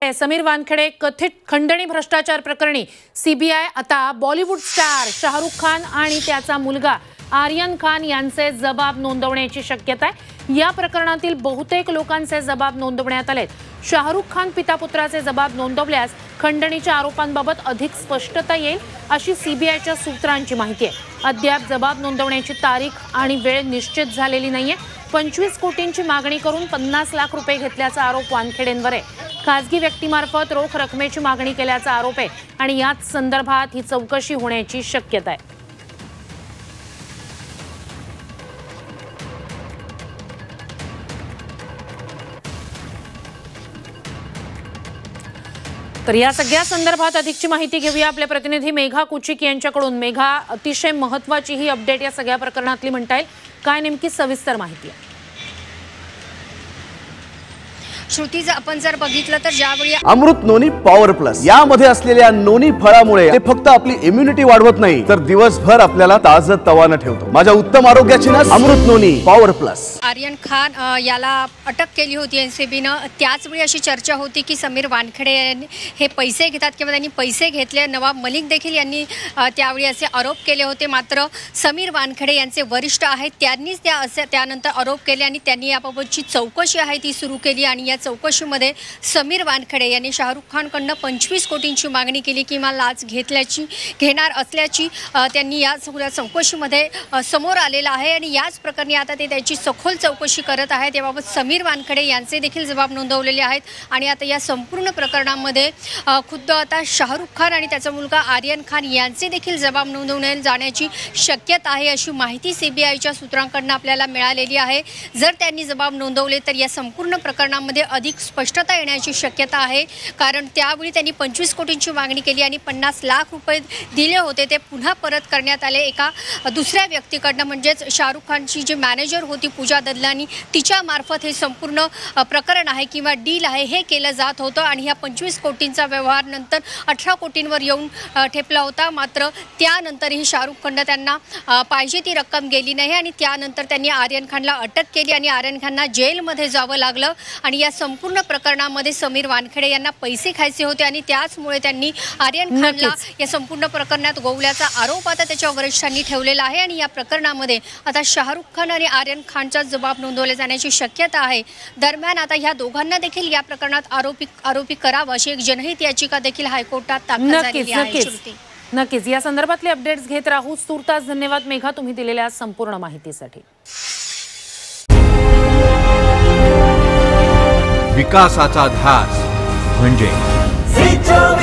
समीर वानखेडे कथित खंडणी भ्रष्टाचार प्रकरणी सीबीआय आता बॉलिवूड स्टार शाहरुख खान आणि त्याचा मुलगा आर्यन खान यांचे जबाब नोंदवण्याची शक्यता आहे। या प्रकरणातील बहुतेक लोकांचे जबाब नोंदवण्यात आलेत। शाहरुख खान पितापुत्राचे जबाब नोंदवल्यास खंडणीच्या आरोपांबाबत अधिक स्पष्टता येईल अशी सीबीआयच्या सूत्रांची माहिती आहे। अद्याप जबाब नोंदवण्याची तारीख आणि वेळ निश्चित झालेली नाहीये। 25 कोटींची मागणी करून 50 लाख रुपये घेतल्याचा आरोप वानखेडेंवर आहे। खासगी व्यक्तीमार्फत रोख रकमेची मागणी केल्याचा आरोप आहे आणि याच संदर्भात ही चौकशी होण्याची शक्यता आहे। तर या सगळ्या संदर्भात अधिकची माहिती घेऊया आपले प्रतिनिधी मेघा कुचिक यांच्याकडून। मेघा, अतिशय महत्त्वाची ही अपडेट या सगळ्या प्रकरणातली म्हणता येईल, काय नेमकी सविस्तर माहिती आहे? श्रुती, आपण जर बघितलं तर ज्यावेळी अमृत नोनी पॉवर प्लस यामध्ये असलेल्या नोनी फळामुळे ते फक्त आपली इम्युनिटी वाढवत नाही तर दिवसभर आपल्याला ताजतवानं ठेवतो। माझ्या उत्तम आरोग्याची ना अमृत नोनी पॉवर प्लस। आर्यन खान याला अटक केली होती एनसीबीनं। त्याचवेळी अशी चर्चा होती की समीर वानखेडे हे पैसे घेतात किंवा त्यांनी पैसे घेतले। नवाब मलिक देखील यांनी त्यावेळी असे आरोप केले होते। मात्र समीर वानखेडे यांचे वरिष्ठ आहेत त्यांनीच त्यानंतर आरोप केले आणि त्यांनी याबाबतची चौकशी आहे ती सुरू केली आणि या चौकशीमध्ये समीर वानखेडे यांनी शाहरुख खानकडनं 25 कोटींची मागणी केली किंवा लाच घेणार असल्याची त्यांनी या सगळ्या चौकशीमध्ये समोर आलेला आहे आणि याच प्रकरणी आता ते त्याची सखोल चौकशी करत आहेत। याबाबत समीर वानखेडे यांचे देखील जबाब नोंदवलेले आहेत आणि आता या संपूर्ण प्रकरणामध्ये खुद्द आता शाहरुख खान आणि त्याचा मुलगा आर्यन खान यांचे देखील जबाब नोंदवण्यात जाण्याची शक्यता आहे अशी माहिती सीबीआयच्या सूत्रांकडून आपल्याला मिळालेली आहे। जर त्यांनी जबाब नोंदवले तर या संपूर्ण प्रकरणामध्ये अधिक स्पष्टता येण्याची शक्यता आहे, कारण त्यावेळी त्यांनी 25 कोटींची मागणी केली आणि 50 लाख रुपये दिले होते ते पुन्हा परत करण्यात आले एका दुसऱ्या व्यक्तीकडनं, म्हणजेच शाहरुख खानची जी मॅनेजर होती पूजा ददलानी तिच्यामार्फत हे संपूर्ण प्रकरण आहे किंवा डील आहे हे केलं जात होतं आणि ह्या 25 कोटींचा व्यवहार नंतर 18 कोटींवर येऊन ठेपला होता। मात्र त्यानंतरही शाहरुख खाननं त्यांना पाहिजे ती रक्कम गेली नाही आणि त्यानंतर त्यांनी आर्यन खानला अटक केली आणि आर्यन खानना जेलमध्ये जावं लागलं आणि या संपूर्ण प्रकरणामध्ये समीर वानखेडे यांना पैसे खायचे होते आणि त्याचमुळे त्यांनी आर्यन खानला या संपूर्ण प्रकरणात गोवल्याचा आरोप आता त्याच्या वरिष्ठांनी ठेवलेला आहे आणि या प्रकरणामध्ये आता शाहरुख खान आणि आर्यन खानचा जबाब नोंदवले जाण्याची शक्यता आहे। दरम्यान आता ह्या दोघांना देखील या प्रकरणात आरोपी करावा अशी एक जनहित याचिका देखील हायकोर्टात दाखल झालेली आहे। नक्कीच या संदर्भातले अपडेट्स घेत राहू। तूर्तास धन्यवाद मेघा, तुम्ही दिलेल्या संपूर्ण माहितीसाठी। विकासाचा ध्यास म्हणजे